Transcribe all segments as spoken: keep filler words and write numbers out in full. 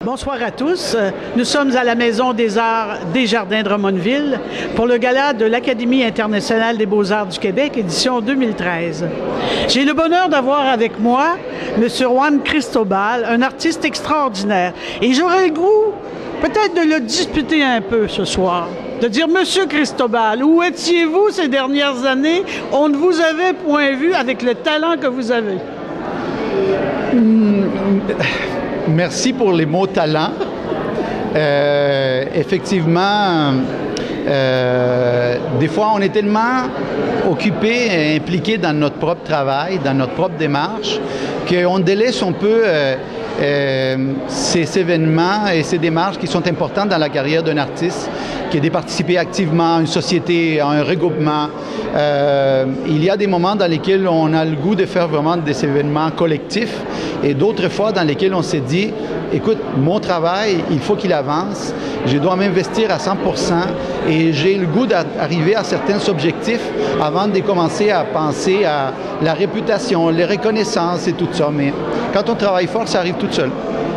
Bonsoir à tous. Nous sommes à la Maison des Arts des Jardins de Drummondville pour le gala de l'Académie internationale des beaux-arts du Québec, édition deux mille treize. J'ai le bonheur d'avoir avec moi M. Juan Cristobal, un artiste extraordinaire. Et j'aurais le goût peut-être de le disputer un peu ce soir. De dire, Monsieur Cristobal, où étiez-vous ces dernières années? On ne vous avait point vu avec le talent que vous avez. Mmh. Merci pour les mots talent. Euh, effectivement, euh, des fois, on est tellement occupé et impliqué dans notre propre travail, dans notre propre démarche, qu'on délaisse un peu euh, euh, ces événements et ces démarches qui sont importantes dans la carrière d'un artiste, qui est de participer activement à une société, à un regroupement. Euh, il y a des moments dans lesquels on a le goût de faire vraiment des événements collectifs et d'autres fois dans lesquels on s'est dit, écoute, mon travail, il faut qu'il avance, je dois m'investir à cent pour cent et j'ai le goût d'arriver à certains objectifs avant de commencer à penser à la réputation, les reconnaissances et tout ça. Mais quand on travaille fort, ça arrive tout seul.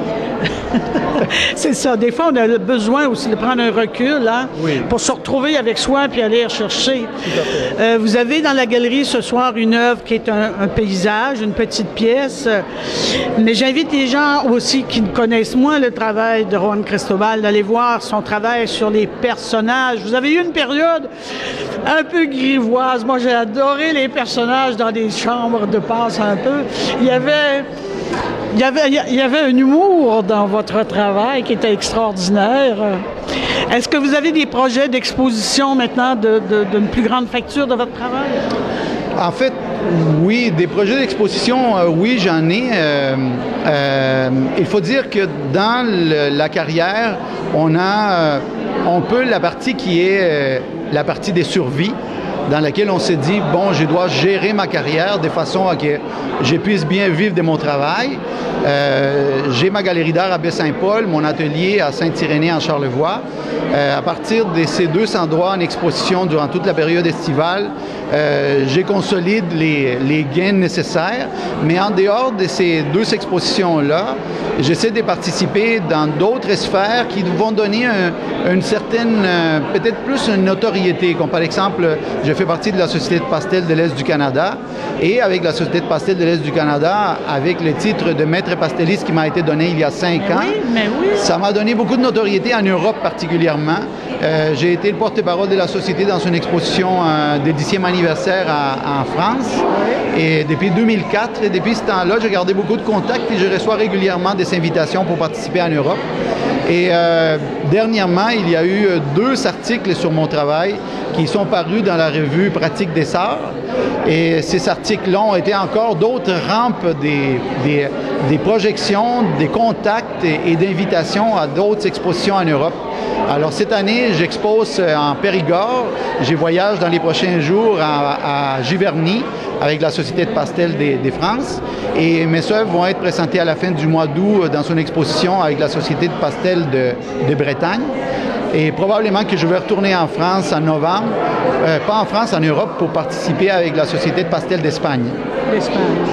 C'est ça. Des fois, on a besoin aussi de prendre un recul hein, oui. pour se retrouver avec soi puis aller chercher. Tout à fait. Euh, vous avez dans la galerie ce soir une œuvre qui est un, un paysage, une petite pièce. Mais j'invite les gens aussi qui connaissent moins le travail de Juan Cristobal d'aller voir son travail sur les personnages. Vous avez eu une période un peu grivoise. Moi, j'ai adoré les personnages dans des chambres de passe un peu. Il y avait... Il y, avait, il y avait un humour dans votre travail qui était extraordinaire. Est-ce que vous avez des projets d'exposition maintenant de, de, d'une plus grande facture de votre travail? En fait, oui, des projets d'exposition, euh, oui, j'en ai. Euh, euh, il faut dire que dans le, la carrière, on a euh, on peut la partie qui est euh, la partie des survies, dans laquelle on s'est dit, bon, je dois gérer ma carrière de façon à que je puisse bien vivre de mon travail. Euh, j'ai ma galerie d'art à Baie-Saint-Paul, mon atelier à Saint-Irénée en Charlevoix. Euh, à partir de ces deux endroits en exposition durant toute la période estivale, euh, je consolide les, les gains nécessaires. Mais en dehors de ces deux expositions-là, j'essaie de participer dans d'autres sphères qui vont donner un, une certaine, euh, peut-être plus une notoriété. Comme par exemple, je fais partie de la Société de pastel de l'Est du Canada et avec la Société de pastel de l'Est du Canada, avec le titre de maître pasteliste qui m'a été donné il y a cinq mais ans, oui, mais oui. Ça m'a donné beaucoup de notoriété en Europe particulièrement. Euh, j'ai été le porte-parole de la Société dans une exposition euh, des dixième anniversaire à, en France. Et depuis deux mille quatre, et depuis ce temps-là, j'ai gardé beaucoup de contacts et je reçois régulièrement des invitations pour participer en Europe. Et euh, dernièrement, il y a eu deux articles sur mon travail qui sont parus dans la revue Pratique des Arts. Et ces articles-là ont été encore d'autres rampes des, des, des projections, des contacts et, et d'invitations à d'autres expositions en Europe. Alors cette année, j'expose en Périgord. Je voyage dans les prochains jours à, à Giverny avec la Société de pastel des, des France. Et mes œuvres vont être présentées à la fin du mois d'août dans une exposition avec la Société de pastel de, de Bretagne. Et probablement que je vais retourner en France en novembre, euh, pas en France, en Europe, pour participer avec la Société de pastel d'Espagne. D'Espagne.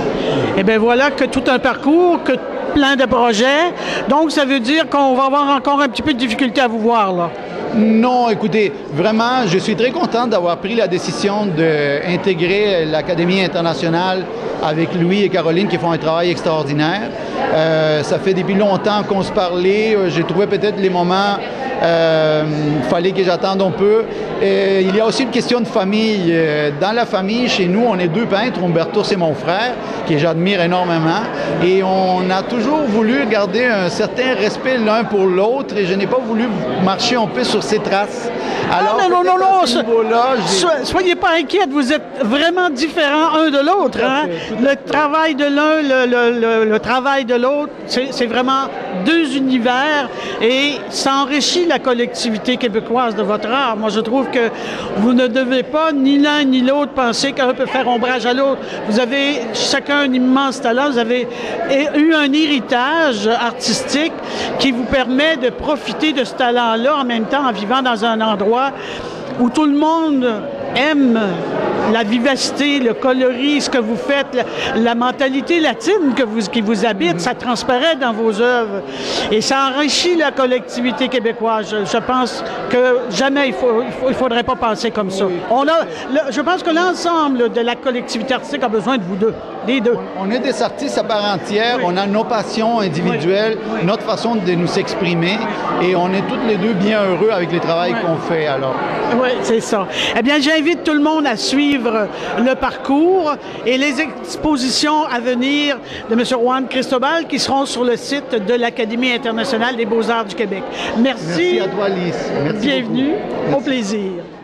Eh bien voilà que tout un parcours, que plein de projets. Donc ça veut dire qu'on va avoir encore un petit peu de difficulté à vous voir là. Non, écoutez, vraiment, je suis très content d'avoir pris la décision d'intégrer l'Académie internationale avec Louis et Caroline qui font un travail extraordinaire. Euh, ça fait depuis longtemps qu'on se parlait. J'ai trouvé peut-être les moments... Il euh, fallait que j'attende un peu. Et il y a aussi une question de famille. Dans la famille, chez nous, on est deux peintres. Humberto, c'est mon frère, que j'admire énormément. Et on a toujours voulu garder un certain respect l'un pour l'autre. Et je n'ai pas voulu marcher un peu sur ses traces. Alors, ah, non, non, non, non. So, so, soyez pas inquiète, vous êtes vraiment différents un de l'autre. Hein? Le travail de l'un, le, le, le, le travail de l'autre, c'est vraiment deux univers et ça enrichit la collectivité québécoise de votre art. Moi, je trouve que vous ne devez pas, ni l'un ni l'autre, penser qu'un peut faire ombrage à l'autre. Vous avez chacun un immense talent, vous avez eu un héritage artistique qui vous permet de profiter de ce talent-là en même temps en vivant dans un endroit où tout le monde aime la vivacité, le coloris, ce que vous faites, la, la mentalité latine que vous, qui vous habite, ça transparaît dans vos œuvres. Et ça enrichit la collectivité québécoise. Je, je pense que jamais il faut, il faut, il faudrait pas penser comme ça. Oui. On a, le, je pense que l'ensemble de la collectivité artistique a besoin de vous deux, les deux. On est des artistes à part entière, Oui. on a nos passions individuelles, Oui. Oui. notre façon de nous exprimer, Oui. et on est toutes les deux bien heureux avec le travail Oui. qu'on fait. Alors, Oui, c'est ça. Eh bien, j'invite tout le monde à suivre le parcours et les expositions à venir de M. Juan Cristobal qui seront sur le site de l'Académie internationale des beaux-arts du Québec. Merci. merci à toi, Lise. Merci Bienvenue. beaucoup. Au plaisir.